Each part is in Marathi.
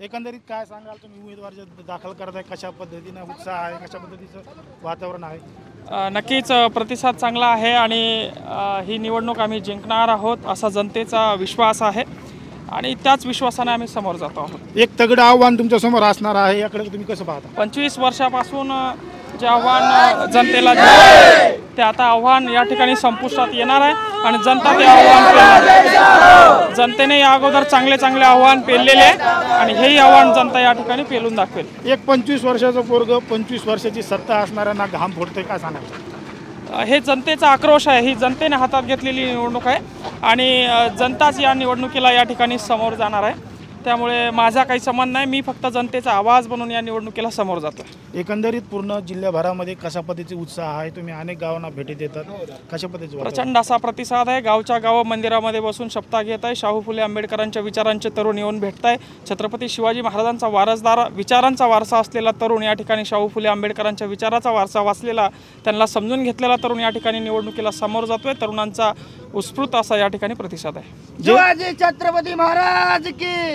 एकंदरीत काय सांगाल तुम्ही उमेदवार जे दाखल करताय कशा पद्धतीने उत्साह आहे कशा पद्धतीचं वातावरण आहे? नक्कीच प्रतिसाद चांगला आहे आणि ही निवडणूक आम्ही जिंकणार आहोत असा जनतेचा विश्वास आहे आणि त्याच विश्वासाने आम्ही समोर जातो आहोत. एक तगडं आव्हान तुमच्या समोर असणार आहे, याकडे तुम्ही कसं पाहता? 25 वर्षापासून जे आव्हान जनतेला दिलं आहे, ते आता आव्हान या ठिकाणी संपुष्टात येणार आहे आणि जनता ते आव्हान पेलणार. जनतेने या अगोदर चांगले चांगले आव्हान पेललेले आहे आणि हेही आव्हान जनता या ठिकाणी पेलून दाखवेल. एक 25 वर्षाचं पोरग 25 वर्षाची सत्ता असणाऱ्यांना घाम फोडते, काय सांगायचं? हे जनतेचा आक्रोश आहे, ही जनतेने हातात घेतलेली निवडणूक आहे आणि जनताच या निवडणुकीला या ठिकाणी समोर जाणार आहे. त्यामुळे माझा काही संबंध नाही, मी फक्त जनतेचा आवाज बनून या निवडणुकीला समोर जातो. एकंदरीत पूर्ण जिल्ह्याभरामध्ये कशा पद्धतीचे उत्साह आहे? तुम्ही अनेक गावांना भेटी देतात, कशा पद्धतीचे प्रचंड असा प्रतिसाद आहे. गावच्या गाव मंदिरामध्ये बसून सप्ताह घेत आहे. शाहू फुले आंबेडकरांच्या विचारांचे तरुण येऊन भेटत आहे. छत्रपती शिवाजी महाराजांचा वारसदार विचारांचा वारसा असलेला तरुण या ठिकाणी शाहू फुले आंबेडकरांच्या विचाराचा वारसा वाचलेला, त्यांना समजून घेतलेला तरुण या ठिकाणी निवडणुकीला समोर जातोय. तरुणांचा उत्स्फूर्त असा या ठिकाणी प्रतिसाद आहे. शिवाजी छत्रपती महाराज की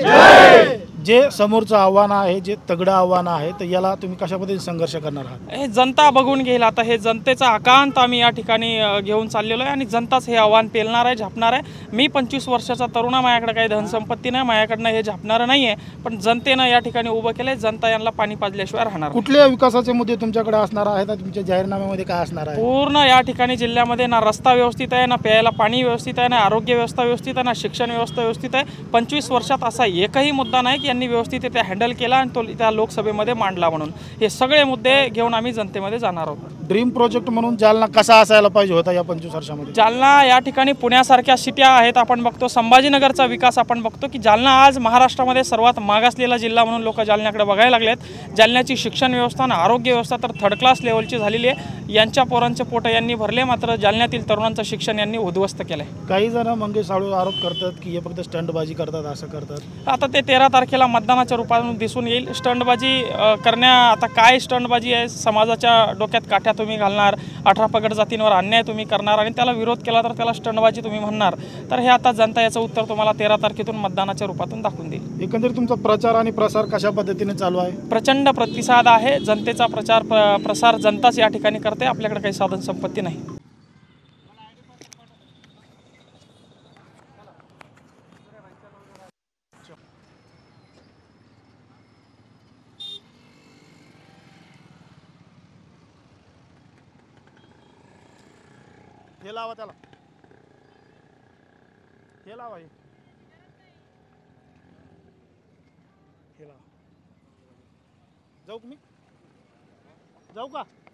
जे समोरचं आव्हान आहे, जे तगडं आव्हान आहे, तर याला तुम्ही कशा पद्धतीने संघर्ष करणार आहात? हे जनता बघून घेईल. आता हे जनतेचा आकांत आम्ही या ठिकाणी घेऊन चाललेलो आहे आणि जनताच हे आव्हान पेलणार आहे, झापणार आहे. मी 25 वर्षाचा तरुण आहे, माझ्याकडे काही धनसंपत्ती नाही, माझ्याकडनं हे झापणारं नाही आहे, पण जनतेनं या ठिकाणी उभं केलं आहे. जनता यांना पाणी पाजल्याशिवाय राहणार. कुठल्या विकासाचे मुद्दे तुमच्याकडे असणार आहेत? तुमच्या जाहीरनाम्यामध्ये काय असणार आहे? पूर्ण या ठिकाणी जिल्ह्यामध्ये ना रस्ता व्यवस्थित आहे, ना प्यायला पाणी व्यवस्थित आहे, ना आरोग्य व्यवस्था व्यवस्थित आहे, ना शिक्षण व्यवस्था व्यवस्थित आहे. 25 वर्षात असा एकही मुद्दा नाही की यांनी व्यवस्थित ते हँडल केला आणि तो त्या लोकसभेमध्ये मांडला. म्हणून हे सगळे मुद्दे घेऊन आम्ही जनतेमध्ये जाणार आहोत. ड्रीम प्रोजेक्ट म्हणून जालना कसा असायला पाहिजे होता या 25 वर्षामध्ये? जालना या ठिकाणी पुण्यासारख्या सिट्या आहेत, आपण बघतो संभाजीनगरचा विकास, आपण बघतो की जालना आज महाराष्ट्रामध्ये सर्वात मागासलेला जिल्हा म्हणून लोक जालन्याकडे बघायला लागलेत. जालन्याची शिक्षण व्यवस्था आणि आरोग्य व्यवस्था तर थर्ड क्लास लेवलची झालेली आहे. यांच्या पोरांचे पोट यांनी भरले, मात्र जालन्यातील तरुणांचं शिक्षण यांनी उद्ध्वस्त केलं आहे. काही जण मंगेश साळू आरोप करतात की हे फक्त स्टंटबाजी करतात, असं करतात. आता ते 13 तारखेला मतदानाच्या रूपातून दिसून येईल. स्टंटबाजी आता काय स्टंटबाजी आहे? समाजाच्या डोक्यात काठ्या तुम्ही घालणार, 18 पगड जातींवर अन्याय तुम्ही करणार आणि त्याला विरोध केला तर त्याला स्टंटबाजी तुम्ही म्हणणार. तर हे आता जनता याचं उत्तर तुम्हाला 13 तारखेतून मतदानाच्या रूपातून दाखवून देईल. एकंदरीत तुमचा प्रचार आणि प्रसार कशा पद्धतीने चालू आहे? प्रचंड प्रतिसाद आहे. जनतेचा प्रसार जनताच या ठिकाणी करते, आपल्याकडे काही साधन संपत्ती नाही. हे लावा त्याला, हे लावा, हे लावा. जाऊ का?